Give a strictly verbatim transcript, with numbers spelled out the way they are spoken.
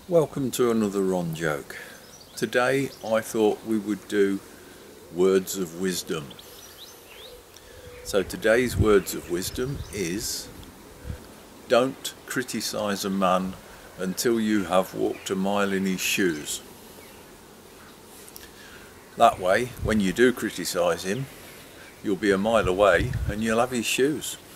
Welcome to another Ron joke. Today I thought we would do words of wisdom. So today's words of wisdom is: don't criticise a man until you have walked a mile in his shoes. That way, when you do criticise him, you'll be a mile away and you'll have his shoes.